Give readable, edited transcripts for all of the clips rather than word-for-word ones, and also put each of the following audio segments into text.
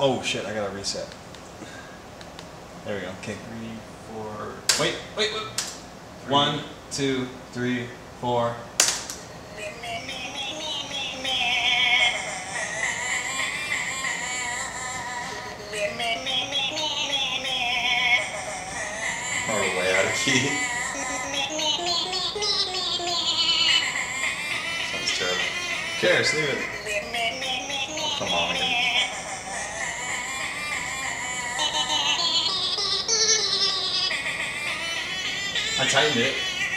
Oh shit, I gotta reset. There we go. Okay. 3, 4. Wait. 1, 2, 3, 4. Oh, we're way out of key. Sounds terrible. Who cares? Leave it. Oh, come on. I tightened it.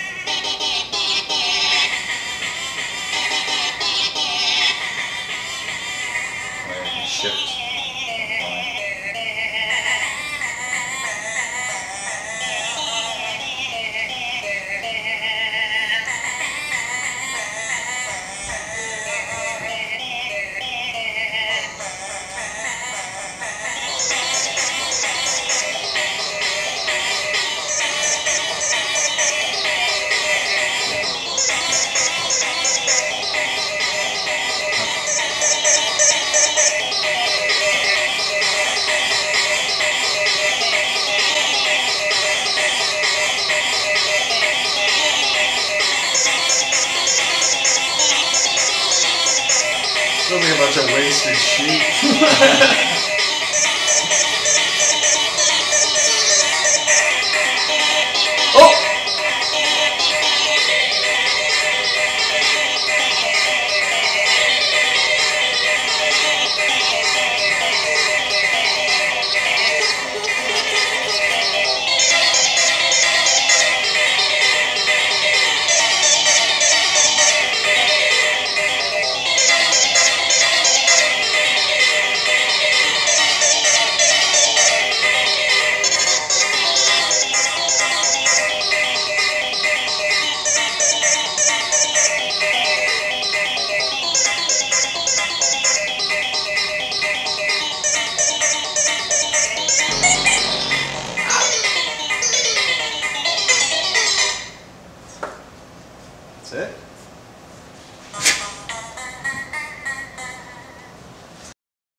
Wait, shift. Feels like a bunch of wasted sheep.